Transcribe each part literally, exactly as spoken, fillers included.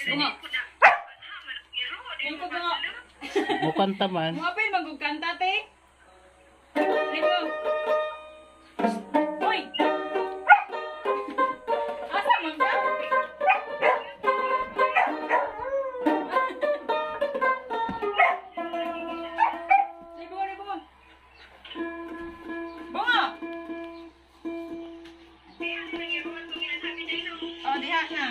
Bunga. Lingkod mo. Bukan taman. Mga pa yung magugkanta, te. Lingkod. Uy! Asa man ka? Libo, libo. Bunga! Oh, diha na.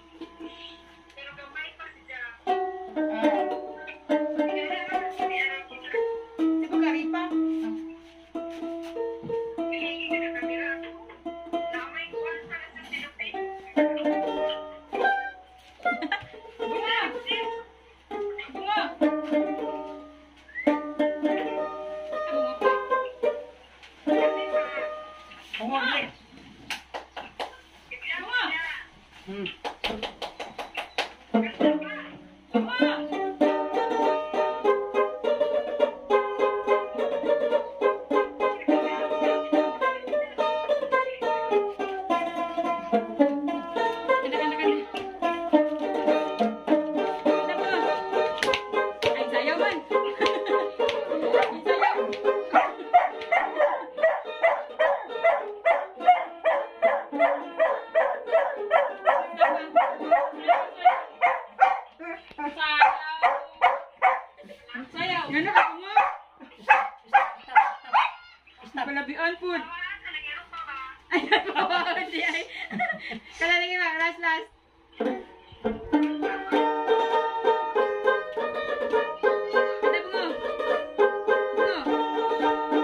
Sibo ka ripa? Bunga! Bunga! Bunga! Bunga! Hmm. Palabian food. Ayan po. Kala lagi ba? Last, last. Ano mo? Ano?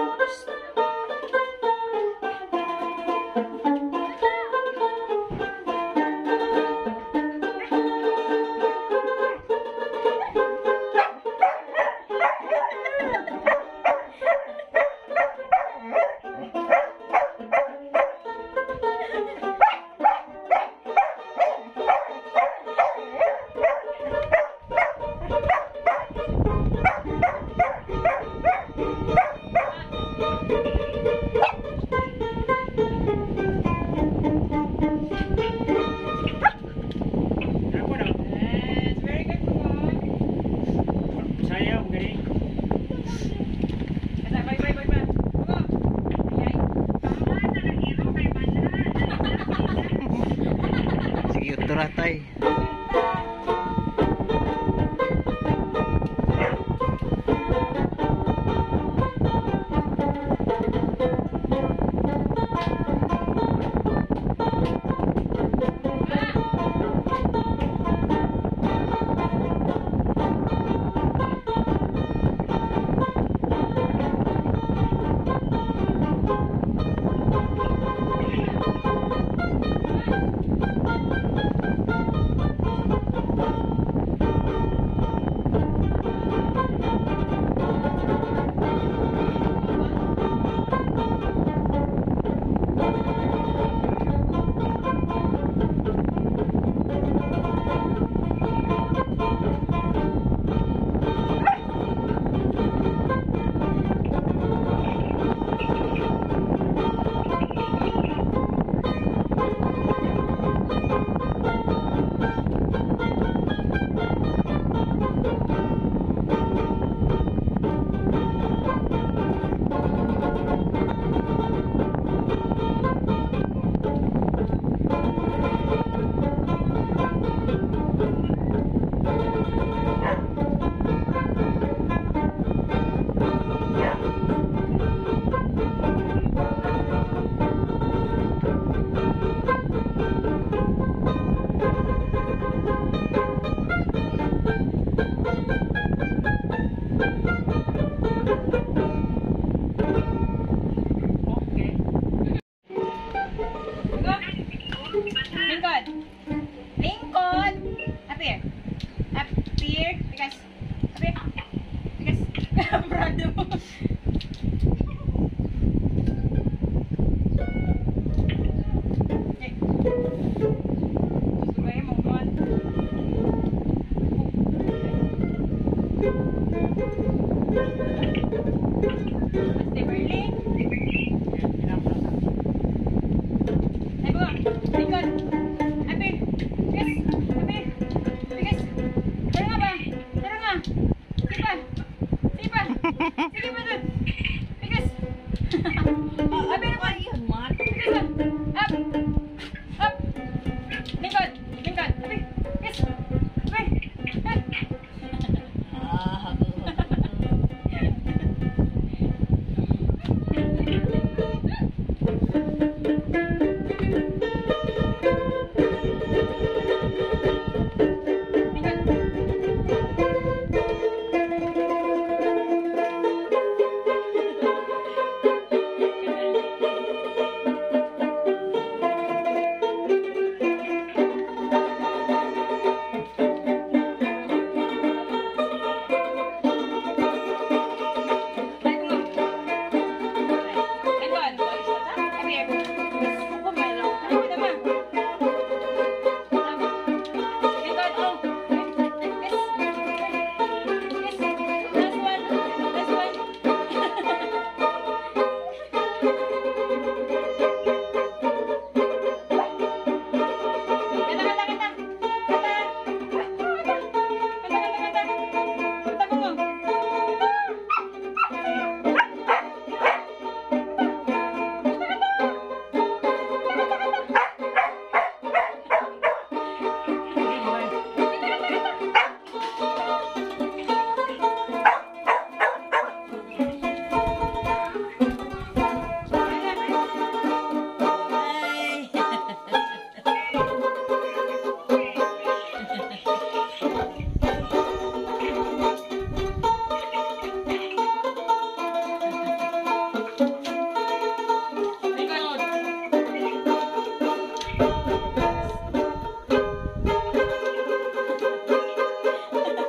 Sige, turatay. Lincoln. Lincoln. Up here. Up here. Because. Up here. Because. Brado mo. Okay. Gusto ba yung mongkon? Ate Berlin. Ay, bunga. Lincoln. Up here. Because. Up here. Because.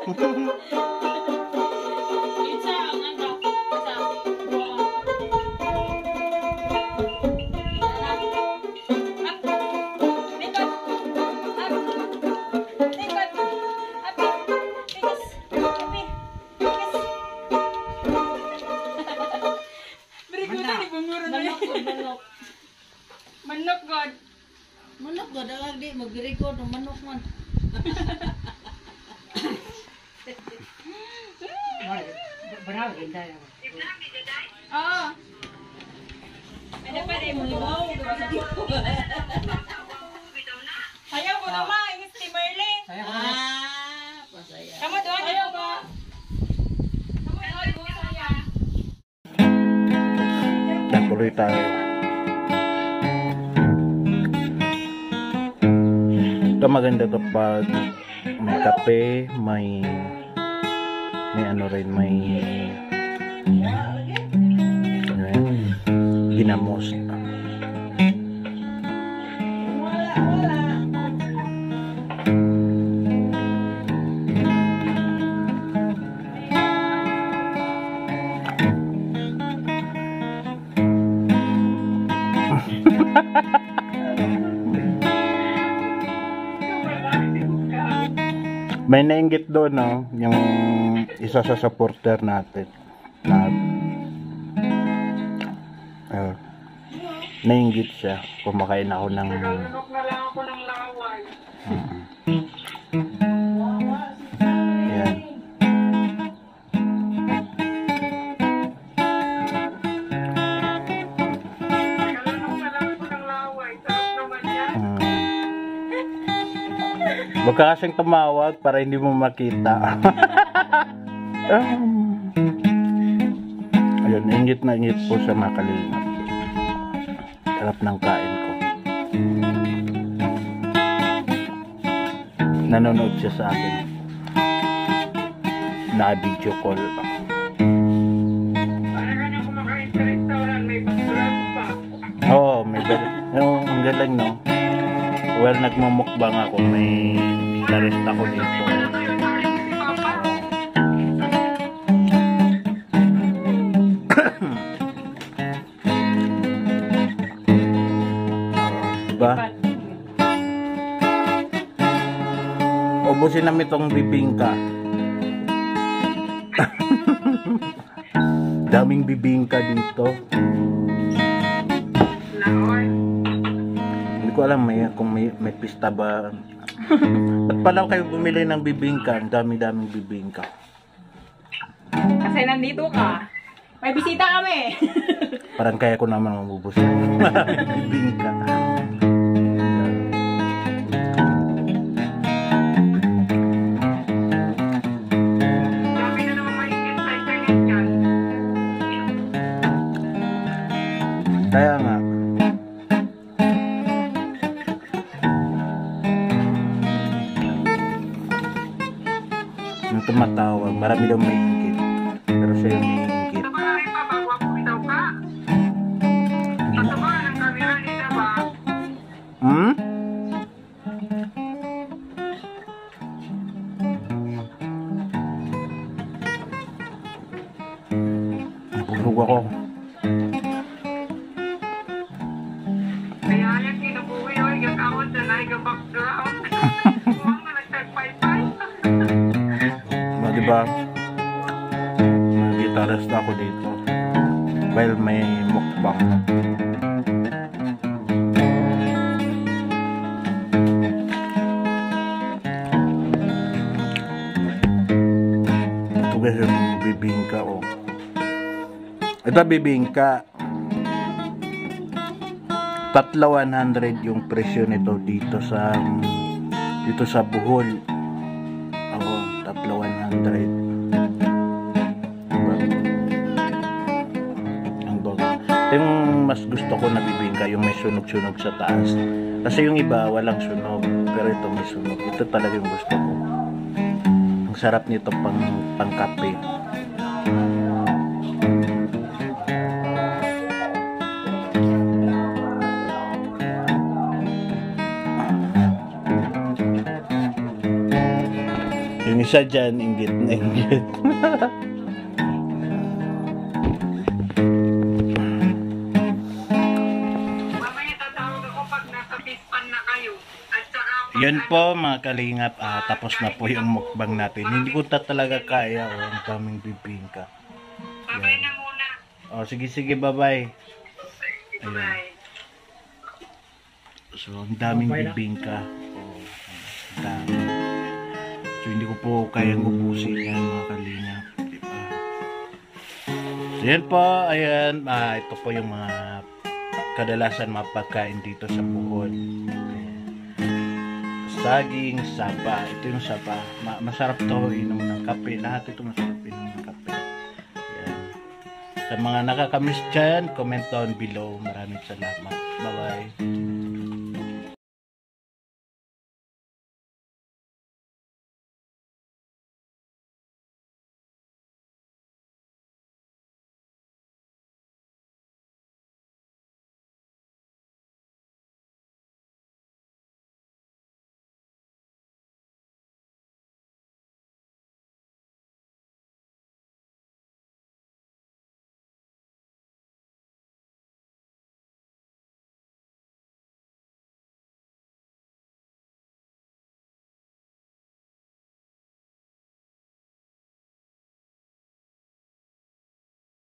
Isa, ang ano, isa, buwan. Up, likod, up, likod, api, tigas, api, tigas. Berikutan di bumuro na Manok yun. ko, manok. Manok, God. Manok ko, dalag di, magbirikod ng manok man. Oo. Pwede pa rin mo. Ayaw ko naman, yung si Merlin. Ah, pasaya. Kamu doon, ayaw ko. Kamu doon, doon saya. Tuloy tayo. Ito maganda to pag may kape, may may ano rin, may ano yan, ginamos. May nainggit doon, no? Yung isa sa supporter natin. Na, uh, nainggit siya. Kumakain ako ng... Nalunok na lang ako ng laway. Uh, yan. Nalunok na lang ako ng laway. Sarap naman yan. Uh, Huwag ka kasing tumawag para hindi mo makita. um, ayun, ingit na ingit po sa mga kalingap. Sarap ng kain ko. Nanonood siya sa akin. Na-video call. Para ka na kumakain sa restaurant, may background pa. Oo, may galing. No, ang galing, no? Well, nagmumukbang ako. May larest ako dito. Ano kayo, sorry si Papa? Diba? Ubusin namin itong bibingka. Daming bibingka dito. Laway. Hindi ko alam may, kung may, may pista ba. Ba't pala kayo bumili ng bibingka? Ang dami-daming bibingka. Kasi nandito ka. May bisita kami. Parang kaya ko naman mabubusin. Maraming bibingka. Dami na naman mahigit sa internet yan. Kaya nga. Yung tumatawag, marami daw may ingit. Pero siya yung may ingit. Ito ba na rin papagawa ko daw ka? Hindi Ito na. ba ang kamera nila ba? Hmm? Nabulog ako. Kaya yan kinubuhi o igakawad na na iga-background. Huwag na nagtagpaypay. Diba, diba? Gitarist ako dito. Well, may mukbang. Ito guys yung bibingka, oh. Ito bibingka. Tatlo one hundred yung presyo nito dito sa dito sa Bohol. Ako, tatlo one hundred. Diba? Ang bago. Ito yung mas gusto ko na bibingka, yung may sunog-sunog sa taas. Kasi yung iba walang sunog, pero ito may sunog. Ito talaga yung gusto ko. Ang sarap nito pang pangkape. Yung isa dyan, inggit na inggit. Mamaya tatawag ako pag nasa pispan na kayo. At saka pag Yun po mga kalingap, ah, tapos na po yung mukbang natin. Hindi ko ta talaga kaya, oh, ang daming bibingka. Babay na muna. Oh, sige sige, bye-bye. Bye. So, ang daming bibingka. Oh, ang dami. So, hindi ko po kayang ubusin yan mga kalingap. Diba? So, yan po, ayan, ah, ito po yung mga kadalasan mapagkain dito sa Puhon. Saging, saba. Ito yung saba. Ma masarap to inom ng kape. Lahat ito masarap inom ng kape. Ayan. Sa mga nakakamiss dyan, comment down below. Maraming salamat. Bye-bye.